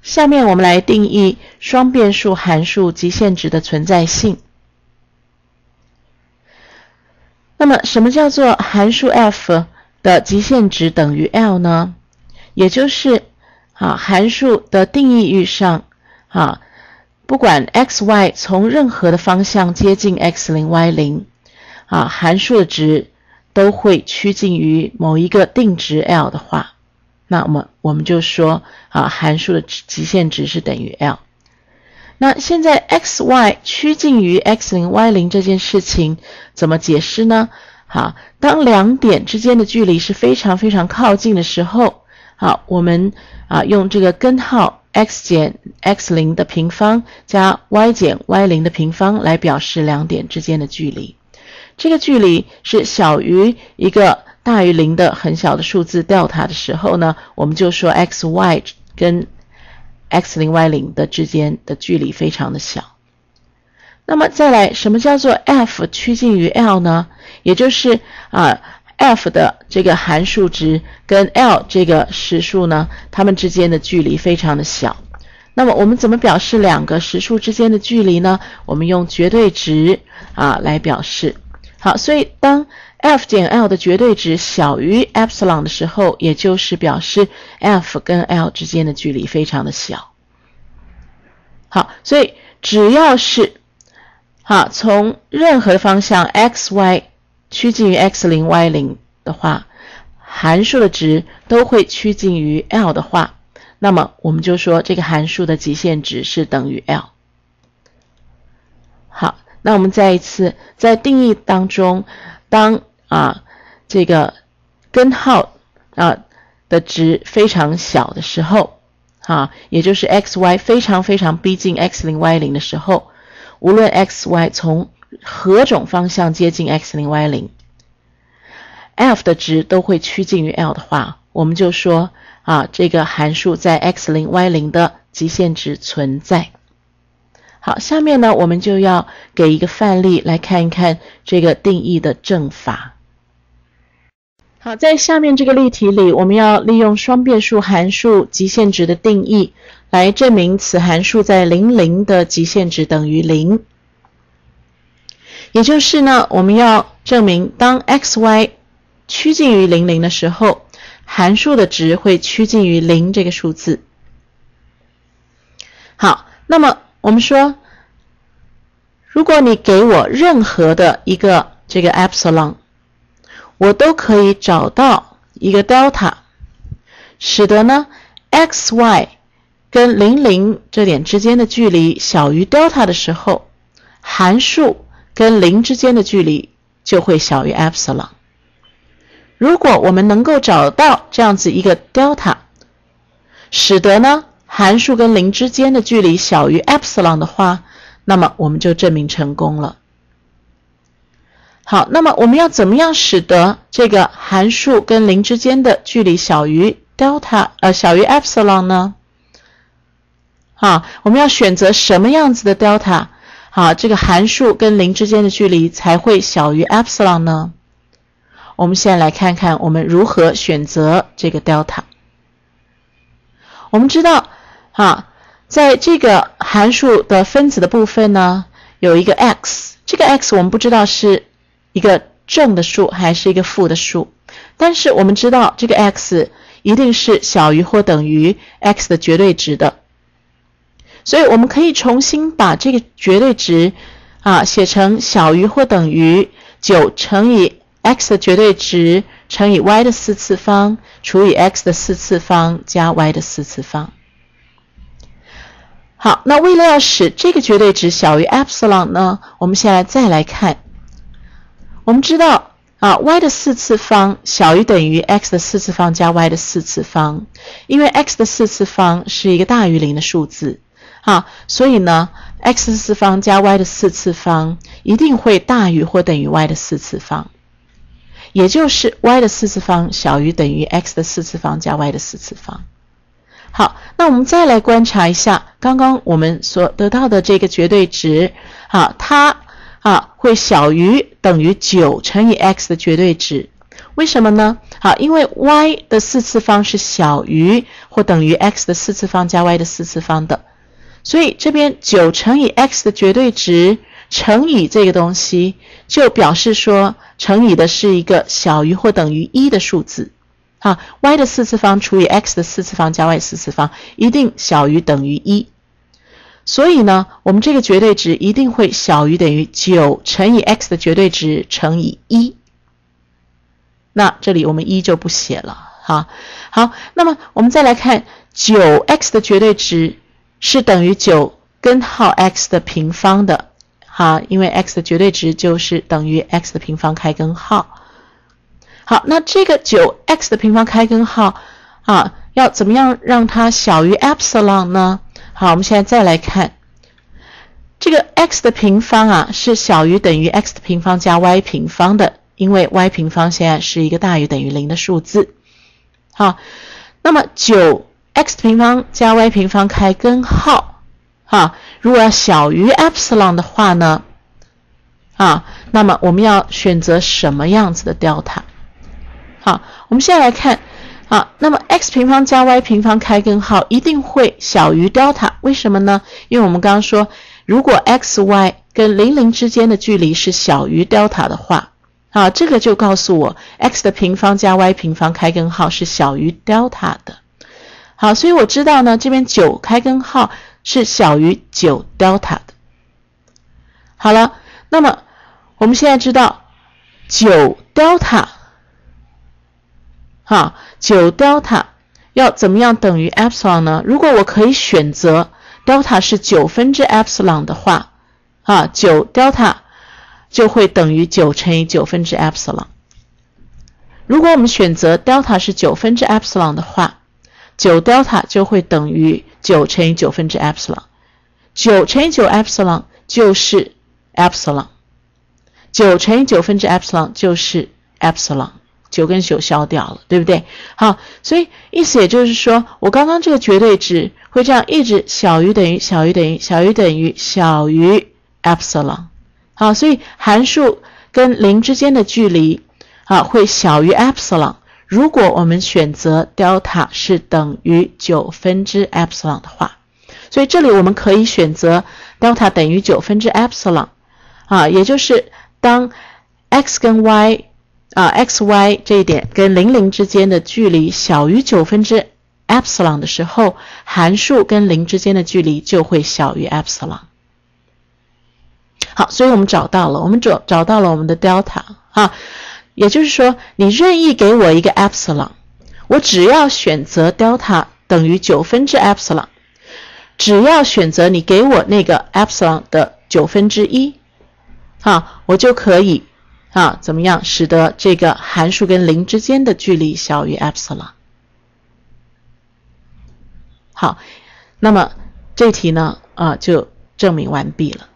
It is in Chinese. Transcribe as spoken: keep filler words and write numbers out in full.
下面我们来定义双变数函数极限值的存在性。那么什么叫做函数 f 的极限值等于 L 呢？也就是啊，函数的定义域上啊，不管 x y 从任何的方向接近 x 零 y 零啊，函数的值都会趋近于某一个定值 L 的话，那么我们就说啊，函数的极限值是等于 L。那现在 x y 趋近于 x 零 y 零这件事情怎么解释呢？好，当两点之间的距离是非常非常靠近的时候，好，我们啊用这个根号 x 减 x 零的平方加 y 减 y 零的平方来表示两点之间的距离。这个距离是小于一个大于零的很小的数字 delta 的时候呢，我们就说 x y 跟 x 零 y 零的之间的距离非常的小。那么再来，什么叫做 f 趋近于 L 呢？也就是啊 f 的这个函数值跟 L 这个实数呢，它们之间的距离非常的小。那么我们怎么表示两个实数之间的距离呢？我们用绝对值啊来表示。好，所以当 f 减 L 的绝对值小于 epsilon 的时候，也就是表示 f 跟 L 之间的距离非常的小。好，所以只要是好从任何的方向 x y 趋近于 x 零 y 零的话，函数的值都会趋近于 L 的话，那么我们就说这个函数的极限值是等于 L。 好，那我们再一次在定义当中，当啊这个根号啊的值非常小的时候啊，也就是 x y 非常非常逼近 x 零 y 零的时候，无论 x y 从何种方向接近 x 零 y 零， f 的值都会趋近于 L 的话，我们就说啊这个函数在 x 零 y 零的极限值存在。好，下面呢我们就要给一个范例来看一看这个定义的证法。好，在下面这个例题里，我们要利用双变数函数极限值的定义来证明此函数在零零的极限值等于零。也就是呢，我们要证明当 x y 趋近于零零的时候，函数的值会趋近于零这个数字。好，那么我们说，如果你给我任何的一个这个 epsilon， 我都可以找到一个 delta， 使得呢 x y 跟零零这点之间的距离小于 delta 的时候，函数跟零之间的距离就会小于 epsilon。 如果我们能够找到这样子一个 delta， 使得呢函数跟零之间的距离小于 epsilon 的话，那么我们就证明成功了。好，那么我们要怎么样使得这个函数跟零之间的距离小于 delta 呃小于 epsilon 呢？好，我们要选择什么样子的 delta， 好，这个函数跟零之间的距离才会小于 epsilon 呢？我们先来看看我们如何选择这个 delta。我们知道啊，在这个函数的分子的部分呢，有一个 x， 这个 x 我们不知道是一个正的数还是一个负的数，但是我们知道这个 x 一定是小于或等于 x 的绝对值的，所以我们可以重新把这个绝对值啊写成小于或等于九乘以 x 的绝对值乘以 y 的四次方除以 x 的四次方加 y 的四次方。好，那为了要使这个绝对值小于 epsilon 呢，我们现在再来看，我们知道啊 y 的四次方小于等于 x 的四次方加 y 的四次方，因为 x 的四次方是一个大于零的数字啊，所以呢 x 的四次方加 y 的四次方一定会大于或等于 y 的四次方，也就是 y 的四次方小于等于 x 的四次方加 y 的四次方。好，那我们再来观察一下刚刚我们所得到的这个绝对值啊，它啊会小于等于九乘以 x 的绝对值。 为什么呢？好，因为 y 的四次方是小于或等于 x 的四次方加 y 的四次方的，所以这边九乘以 x 的绝对值乘以这个东西，就表示说乘以的是一个小于或等于一的数字。好 y 的四次方除以 x 的四次方加 y 四次方一定小于等于一。所以呢，我们这个绝对值一定会小于等于九乘以 x 的绝对值乘以一。那这里我们一就不写了。好，好，那么我们再来看 九 x 的绝对值是等于九根号 x 的平方的。好，因为 x 的绝对值就是等于 x 的平方开根号。好，那这个 九 x 的平方开根号啊，要怎么样让它小于 epsilon 呢？好，我们现在再来看这个 x 的平方啊，是小于等于 x 的平方加 y 平方的，因为 y 平方现在是一个大于等于零的数字。好，那么 九 x 平方加 y 平方开根号啊，如果要小于 epsilon 的话呢，啊，那么我们要选择什么样子的 delta？ 好，我们现在来看。好，那么 x 平方加 y 平方开根号一定会小于 delta， 为什么呢？因为我们刚刚说，如果 x y 跟零零之间的距离是小于 delta 的话，啊，这个就告诉我 x 的平方加 y 平方开根号是小于 delta 的。好，所以我知道呢，这边九开根号是小于九 delta 的。好了，那么我们现在知道九 delta。好，九 delta 要怎么样等于 epsilon 呢？如果我可以选择 delta 是九分之 epsilon 的话，啊，九 delta 就会等于九乘以九分之 epsilon。如果我们选择 delta 是九分之 epsilon 的话，九 delta 就会等于九乘以九分之 epsilon。九乘以九 epsilon 就是 epsilon， 九乘以九分之 epsilon 就是 epsilon。九跟九消掉了，对不对？好，所以意思也就是说，我刚刚这个绝对值会这样一直小于等于小于等于小于等于小于 epsilon。好，所以函数跟零之间的距离啊会小于 epsilon。如果我们选择 delta 是等于九分之 epsilon 的话，所以这里我们可以选择 delta 等于九分之 epsilon 啊，也就是当 x 跟 y啊 ，x y 这一点跟零零之间的距离小于九分之 epsilon 的时候，函数跟零之间的距离就会小于 epsilon。好，所以我们找到了，我们找找到了我们的 delta 啊，也就是说，你任意给我一个 epsilon， 我只要选择 delta 等于九分之 epsilon， 只要选择你给我那个 epsilon 的九分之一，啊，我就可以。啊，怎么样使得这个函数跟零之间的距离小于 epsilon？ 好，那么这题呢，啊，就证明完毕了。